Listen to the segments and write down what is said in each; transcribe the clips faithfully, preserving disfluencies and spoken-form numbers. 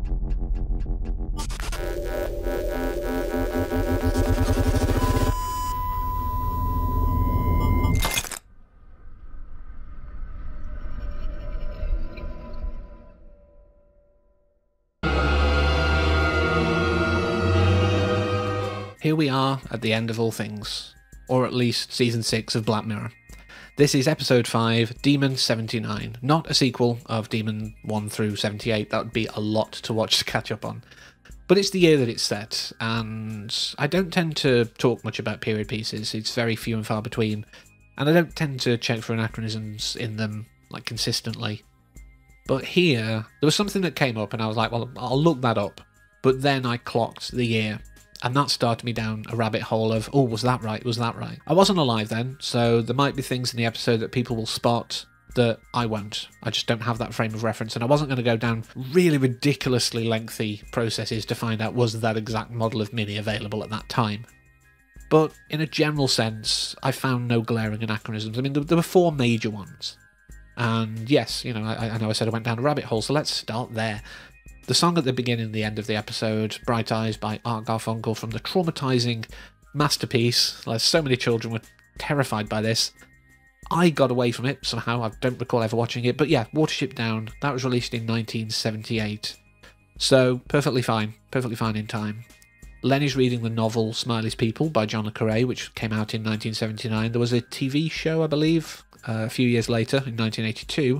Here we are at the end of all things, or at least season six of Black Mirror. This is episode five, Demon seventy-nine, not a sequel of Demon one through seventy-eight. That would be a lot to watch to catch up on. But it's the year that it's set, and I don't tend to talk much about period pieces. It's very few and far between, and I don't tend to check for anachronisms in them like consistently. But here, there was something that came up and I was like, well, I'll look that up. But then I clocked the year. And that started me down a rabbit hole of, oh, was that right? Was that right? I wasn't alive then, so there might be things in the episode that people will spot that I won't. I just don't have that frame of reference, and I wasn't going to go down really ridiculously lengthy processes to find out was that exact model of Mini available at that time. But in a general sense, I found no glaring anachronisms. I mean, there, there were four major ones. And yes, you know, I, I know I said I went down a rabbit hole, so let's start there. The song at the beginning and the end of the episode, Bright Eyes by Art Garfunkel, from the traumatizing masterpiece. Like, so many children were terrified by this. I got away from it somehow. I don't recall ever watching it. But yeah, Watership Down, that was released in nineteen seventy-eight. So, perfectly fine. Perfectly fine in time. Lenny's reading the novel Smiley's People by John le Carré, which came out in nineteen seventy-nine. There was a T V show, I believe, uh, a few years later, in nineteen eighty-two.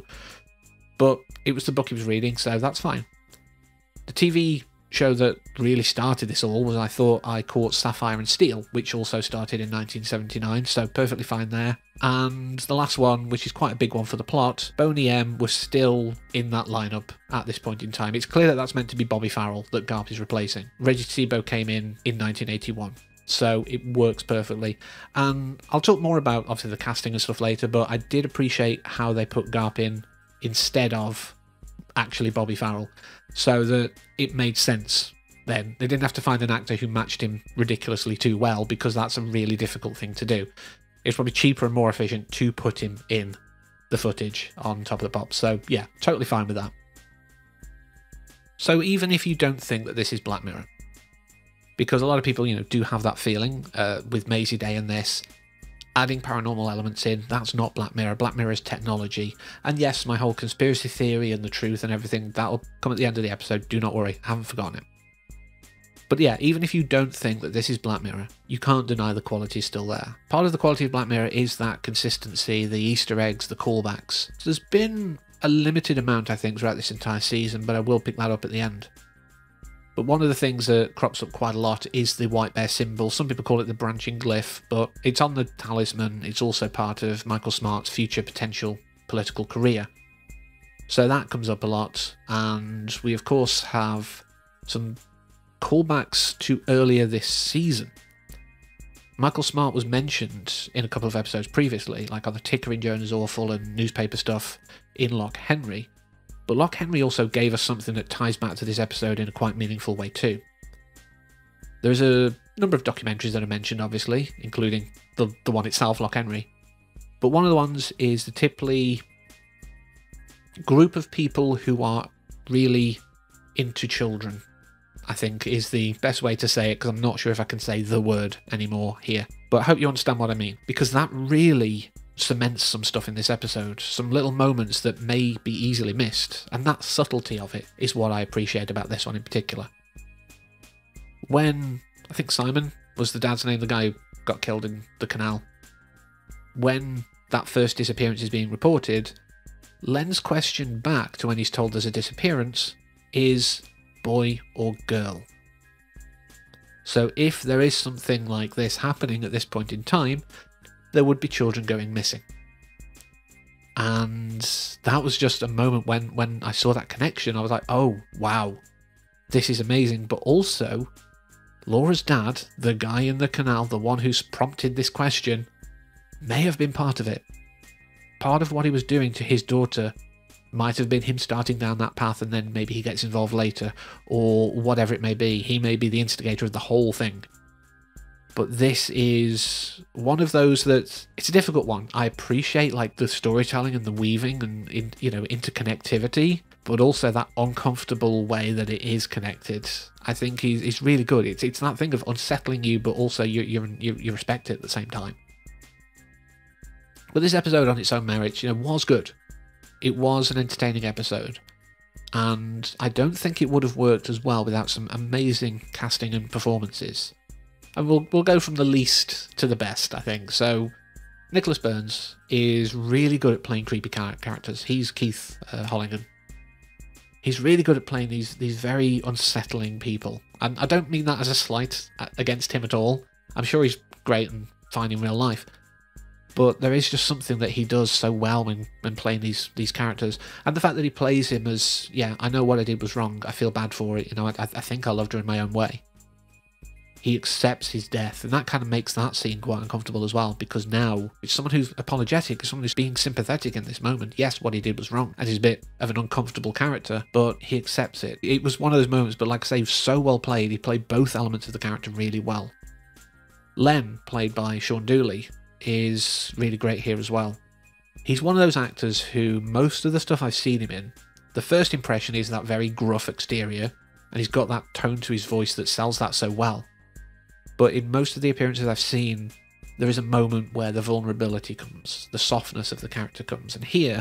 But it was the book he was reading, so that's fine. The T V show that really started this all was I Thought I Caught Sapphire and Steel, which also started in nineteen seventy-nine, so perfectly fine there. And the last one, which is quite a big one for the plot, Boney M was still in that lineup at this point in time. It's clear that that's meant to be Bobby Farrell that Garp is replacing. Reggie Tebow came in in nineteen eighty-one. So it works perfectly. And I'll talk more about, obviously, the casting and stuff later, but I did appreciate how they put Garp in instead of actually Bobby Farrell, so that it made sense then. They didn't have to find an actor who matched him ridiculously too well, because that's a really difficult thing to do. It's probably cheaper and more efficient to put him in the footage on Top of the Pops, so yeah, totally fine with that. So even if you don't think that this is Black Mirror, because a lot of people, you know, do have that feeling uh, with Maisie Day and this, adding paranormal elements in, that's not Black Mirror. Black Mirror is technology. And yes, my whole conspiracy theory and the truth and everything, that'll come at the end of the episode. Do not worry, I haven't forgotten it. But yeah, even if you don't think that this is Black Mirror, you can't deny the quality is still there. Part of the quality of Black Mirror is that consistency, the Easter eggs, the callbacks. So there's been a limited amount, I think, throughout this entire season, but I will pick that up at the end. But one of the things that crops up quite a lot is the white bear symbol. Some people call it the branching glyph, but it's on the talisman. It's also part of Michael Smart's future potential political career. So that comes up a lot. And we, of course, have some callbacks to earlier this season. Michael Smart was mentioned in a couple of episodes previously, like on the Ticker in Joan is Awful and newspaper stuff in Lock Henry. But Lock Henry also gave us something that ties back to this episode in a quite meaningful way too. There's a number of documentaries that are mentioned, obviously, including the, the one itself, Lock Henry. But one of the ones is the Tipley group of people who are really into children, I think is the best way to say it, because I'm not sure if I can say the word anymore here. But I hope you understand what I mean, because that really cements some stuff in this episode, some little moments that may be easily missed, and that subtlety of it is what I appreciate about this one in particular. When, I think Simon was the dad's name, the guy who got killed in the canal, when that first disappearance is being reported, Len's question back to when he's told there's a disappearance is boy or girl. So if there is something like this happening at this point in time, there would be children going missing. And that was just a moment when, when I saw that connection, I was like, oh, wow, this is amazing. But also, Laura's dad, the guy in the canal, the one who's prompted this question, may have been part of it. Part of what he was doing to his daughter might have been him starting down that path, and then maybe he gets involved later, or whatever it may be. He may be the instigator of the whole thing. But this is one of those that, it's a difficult one. I appreciate like the storytelling and the weaving and in, you know, interconnectivity, but also that uncomfortable way that it is connected. I think he's, he's really good. It's it's that thing of unsettling you, but also you you you you respect it at the same time. But this episode, on its own merits, you know, was good. It was an entertaining episode, and I don't think it would have worked as well without some amazing casting and performances. And we'll we'll go from the least to the best, I think. So Nicholas Burns is really good at playing creepy characters. He's Keith uh, Holligan. He's really good at playing these these very unsettling people. And I don't mean that as a slight against him at all. I'm sure he's great and fine in real life. But there is just something that he does so well when, when playing these these characters. And the fact that he plays him as, yeah, I know what I did was wrong. I feel bad for it. You know, I, I think I loved her in my own way. He accepts his death, and that kind of makes that scene quite uncomfortable as well, because now it's someone who's apologetic, someone who's being sympathetic in this moment. Yes, what he did was wrong, and he's a bit of an uncomfortable character, but he accepts it. It was one of those moments, but like I say, he was so well played. He played both elements of the character really well. Len, played by Sean Dooley, is really great here as well. He's one of those actors who, most of the stuff I've seen him in, the first impression is that very gruff exterior, and he's got that tone to his voice that sells that so well. But in most of the appearances I've seen, there is a moment where the vulnerability comes, the softness of the character comes. And here,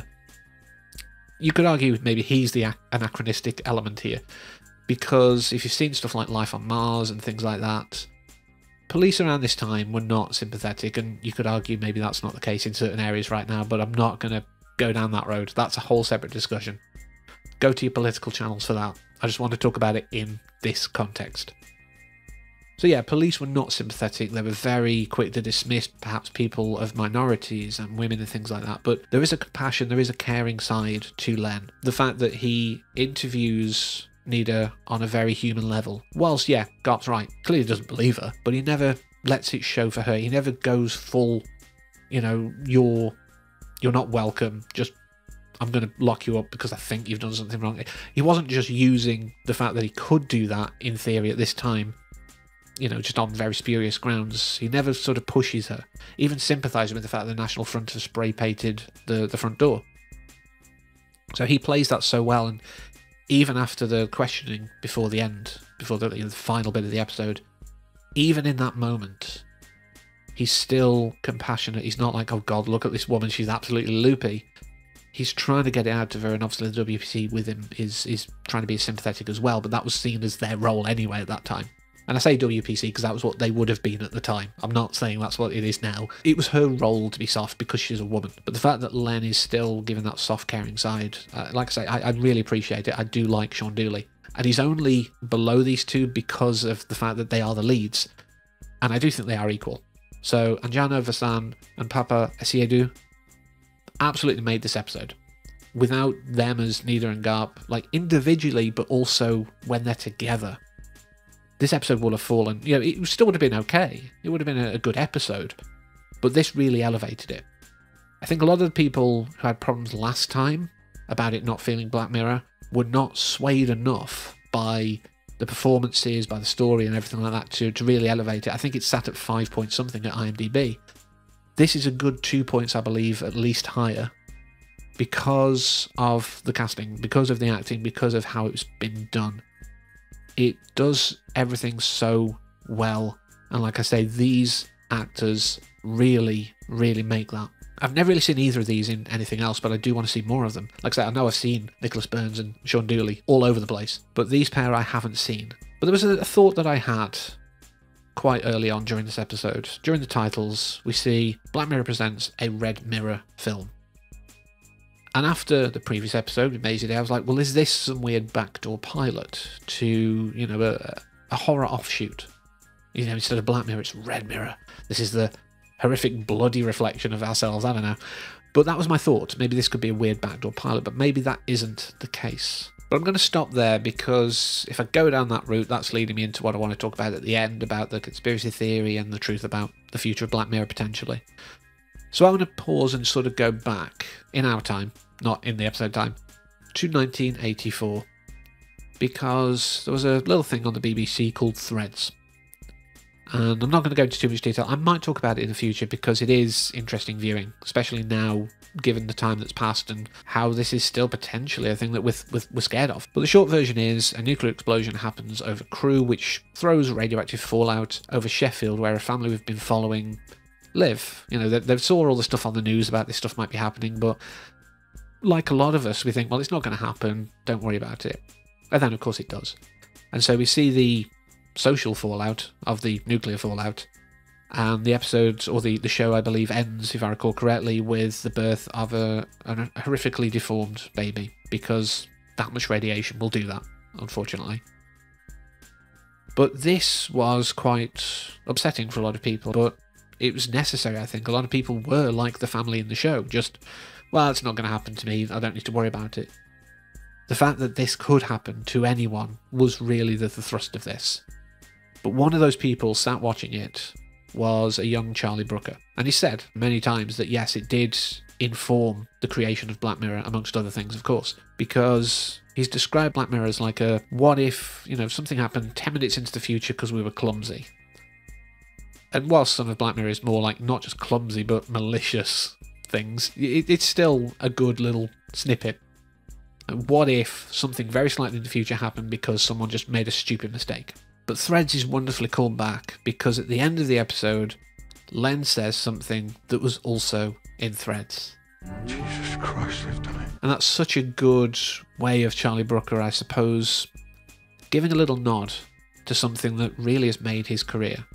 you could argue maybe he's the anachronistic element here, because if you've seen stuff like Life on Mars and things like that, police around this time were not sympathetic, and you could argue maybe that's not the case in certain areas right now, but I'm not going to go down that road. That's a whole separate discussion. Go to your political channels for that. I just want to talk about it in this context. So yeah, police were not sympathetic. They were very quick to dismiss perhaps people of minorities and women and things like that. But there is a compassion, there is a caring side to Len. The fact that he interviews Nida on a very human level. Whilst, yeah, Garp's right, clearly doesn't believe her, but he never lets it show for her. He never goes full, you know, you're, you're not welcome, just I'm going to lock you up because I think you've done something wrong. He wasn't just using the fact that he could do that in theory at this time, you know, just on very spurious grounds. He never sort of pushes her, even sympathising with the fact that the National Front have spray painted the, the front door. So he plays that so well, and even after the questioning before the end, before the, you know, the final bit of the episode, even in that moment, he's still compassionate. He's not like, oh God, look at this woman, she's absolutely loopy. He's trying to get it out of her, and obviously the W P C with him is, is trying to be sympathetic as well, but that was seen as their role anyway at that time. And I say W P C because that was what they would have been at the time. I'm not saying that's what it is now. It was her role to be soft because she's a woman. But the fact that Len is still given that soft, caring side, uh, like I say, I, I really appreciate it. I do like Sean Dooley. And he's only below these two because of the fact that they are the leads. And I do think they are equal. So Anjana Vasan and Papa Essiedu absolutely made this episode. Without them as Nida and Garp, like individually, but also when they're together, this episode would have fallen. You know, it still would have been okay. It would have been a good episode. But this really elevated it. I think a lot of the people who had problems last time about it not feeling Black Mirror were not swayed enough by the performances, by the story and everything like that to, to really elevate it. I think it's sat at five point something at IMDb. This is a good two points, I believe, at least higher, because of the casting, because of the acting, because of how it's been done. It does everything so well, and like I say, these actors really, really make that. I've never really seen either of these in anything else, but I do want to see more of them. Like I say, I know I've seen Nicholas Burns and Sean Dooley all over the place, but these pair I haven't seen. But there was a, a thought that I had quite early on during this episode. During the titles, we see Black Mirror presents a Red Mirror film. And after the previous episode with Maisie Day, I was like, well, is this some weird backdoor pilot to, you know, a, a horror offshoot? You know, instead of Black Mirror, it's Red Mirror. This is the horrific, bloody reflection of ourselves. I don't know. But that was my thought. Maybe this could be a weird backdoor pilot, but maybe that isn't the case. But I'm going to stop there, because if I go down that route, that's leading me into what I want to talk about at the end, about the conspiracy theory and the truth about the future of Black Mirror, potentially. So I want to pause and sort of go back in our time, not in the episode time, to nineteen eighty-four, because there was a little thing on the B B C called Threads. And I'm not going to go into too much detail. I might talk about it in the future because it is interesting viewing, especially now, given the time that's passed and how this is still potentially a thing that we're, we're scared of. But the short version is a nuclear explosion happens over Crewe, which throws radioactive fallout over Sheffield, where a family we've been following live. You know, they, they saw all the stuff on the news about this stuff might be happening, but like a lot of us, we think, well, it's not going to happen, don't worry about it. And then, of course, it does. And so we see the social fallout of the nuclear fallout, and the episode, or the, the show, I believe, ends, if I recall correctly, with the birth of a, a horrifically deformed baby, because that much radiation will do that, unfortunately. But this was quite upsetting for a lot of people, but it was necessary, I think. A lot of people were like the family in the show, just, well, it's not going to happen to me, I don't need to worry about it. The fact that this could happen to anyone was really the, the thrust of this. But one of those people sat watching it was a young Charlie Brooker. And he said many times that yes, it did inform the creation of Black Mirror, amongst other things, of course, because he's described Black Mirror as like a, what if, you know, something happened ten minutes into the future because we were clumsy. And whilst some of Black Mirror is more like not just clumsy, but malicious things, it, it's still a good little snippet. What if something very slightly in the future happened because someone just made a stupid mistake? But Threads is wonderfully called back because at the end of the episode, Len says something that was also in Threads. Jesus Christ, they've done it. And that's such a good way of Charlie Brooker, I suppose, giving a little nod to something that really has made his career.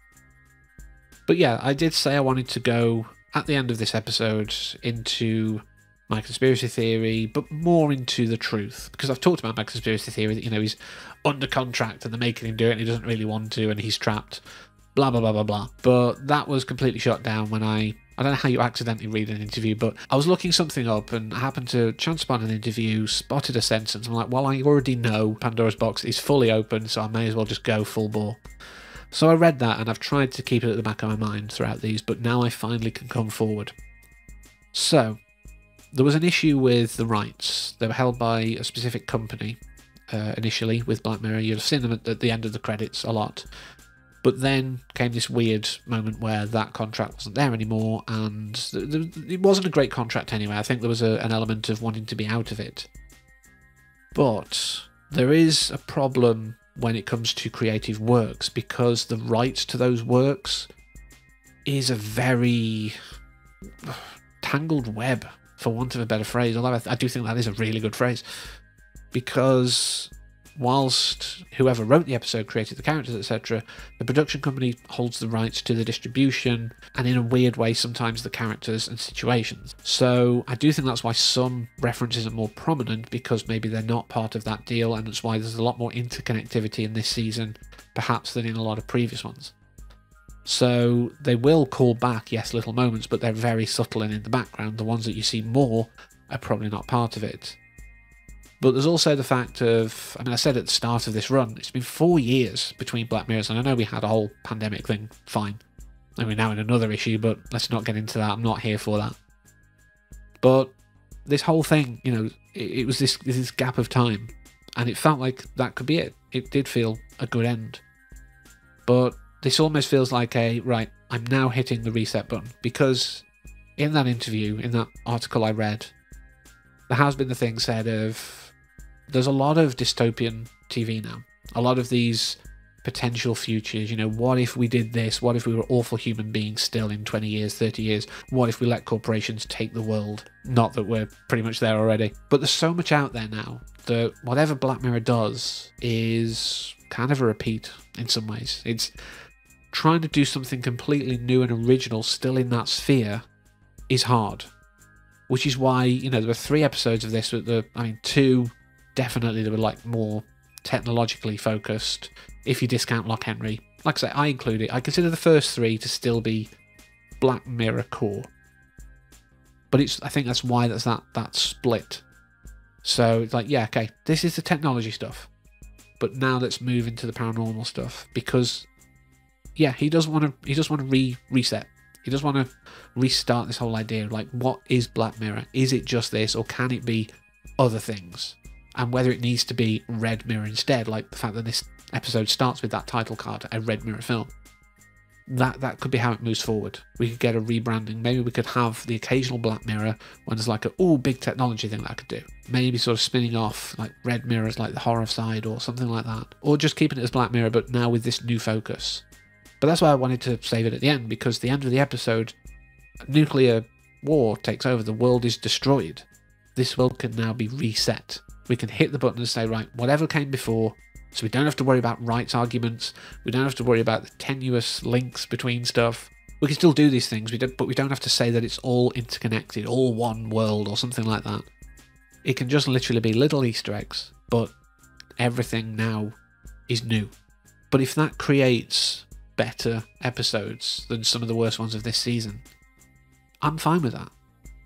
But yeah, I did say I wanted to go, at the end of this episode, into my conspiracy theory, but more into the truth, because I've talked about my conspiracy theory that, you know, he's under contract and they're making him do it and he doesn't really want to and he's trapped, blah blah blah blah blah. But that was completely shut down when I I don't know how you accidentally read an interview, but I was looking something up and I happened to chance upon an interview, spotted a sentence, I'm like, well, I already know Pandora's box is fully open, so I may as well just go full bore. So I read that and I've tried to keep it at the back of my mind throughout these, but now I finally can come forward. So there was an issue with the rights. They were held by a specific company uh, initially with Black Mirror. You'd have seen them at, at the end of the credits a lot. But then came this weird moment where that contract wasn't there anymore, and th th it wasn't a great contract anyway. I think there was a, an element of wanting to be out of it. But there is a problem when it comes to creative works, because the rights to those works is a very tangled web, for want of a better phrase, although I, th I do think that is a really good phrase, because whilst whoever wrote the episode created the characters, et cetera, the production company holds the rights to the distribution, and in a weird way sometimes the characters and situations. So I do think that's why some references are more prominent, because maybe they're not part of that deal, and that's why there's a lot more interconnectivity in this season, perhaps, than in a lot of previous ones. So they will call back, yes, little moments, but they're very subtle and in the background. The ones that you see more are probably not part of it. But there's also the fact of, I mean, I said at the start of this run, it's been four years between Black Mirrors, and I know we had a whole pandemic thing, fine. And we're now in another issue, but let's not get into that. I'm not here for that. But this whole thing, you know, it, it was this, this gap of time, and it felt like that could be it. It did feel a good end. But this almost feels like a, right, I'm now hitting the reset button, because in that interview, in that article I read, there has been the thing said of, there's a lot of dystopian T V now. A lot of these potential futures, you know, what if we did this? What if we were awful human beings still in twenty years, thirty years? What if we let corporations take the world? Not that we're pretty much there already. But there's so much out there now that whatever Black Mirror does is kind of a repeat in some ways. It's trying to do something completely new and original still in that sphere is hard. Which is why, you know, there were three episodes of this, but the, I mean, two definitely that were like more technologically focused, if you discount Lock Henry. Like I say, I include it. I consider the first three to still be Black Mirror core. But it's, I think that's why there's that, that split. So it's like, yeah, okay, this is the technology stuff, but now let's move into the paranormal stuff, because, yeah, he does want to, he does want to re reset. He does want to restart this whole idea of, like, what is Black Mirror? Is it just this, or can it be other things? And whether it needs to be Red Mirror instead, like the fact that this episode starts with that title card, a Red Mirror film. that that could be how it moves forward. We could get a rebranding. Maybe we could have the occasional Black Mirror when there's like a oh big technology thing that I could do. Maybe sort of spinning off like Red Mirrors, like the horror side or something like that. Or just keeping it as Black Mirror, but now with this new focus. But that's why I wanted to save it at the end, because the end of the episode, nuclear war takes over. The world is destroyed. This world can now be reset. We can hit the button and say, right, whatever came before, so we don't have to worry about rights arguments. We don't have to worry about the tenuous links between stuff. We can still do these things, we don't, but we don't have to say that it's all interconnected, all one world or something like that. It can just literally be little Easter eggs, but everything now is new. But if that creates better episodes than some of the worst ones of this season, I'm fine with that.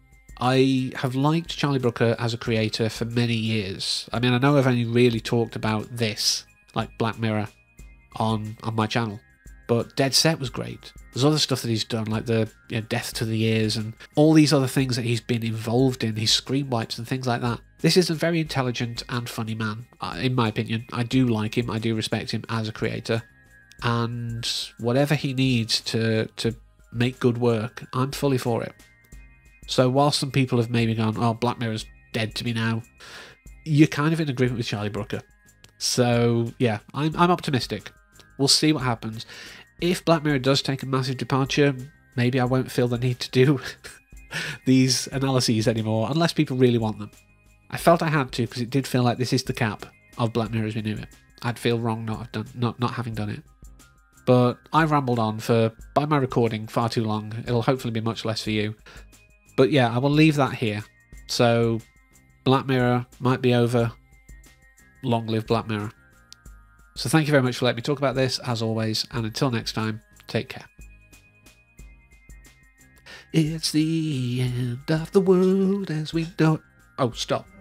I have liked Charlie Brooker as a creator for many years. I mean, I know I've only really talked about this, like Black Mirror, on, on my channel. But Dead Set was great. There's other stuff that he's done, like the you know, Death to the Ears and all these other things that he's been involved in, his screen wipes and things like that. This is a very intelligent and funny man, in my opinion. I do like him, I do respect him as a creator. And whatever he needs to, to make good work, I'm fully for it. So while some people have maybe gone, oh, Black Mirror's dead to me now, you're kind of in agreement with Charlie Brooker. So yeah, I'm, I'm optimistic. We'll see what happens. If Black Mirror does take a massive departure, maybe I won't feel the need to do these analyses anymore, unless people really want them. I felt I had to, because it did feel like this is the cap of Black Mirror as we knew it. I'd feel wrong not have done, not, not having done it. But I've rambled on for, by my recording, far too long. It'll hopefully be much less for you. But yeah, I will leave that here. So, Black Mirror might be over. Long live Black Mirror. So thank you very much for letting me talk about this, as always, and until next time, take care. It's the end of the world as we know it. Oh, stop.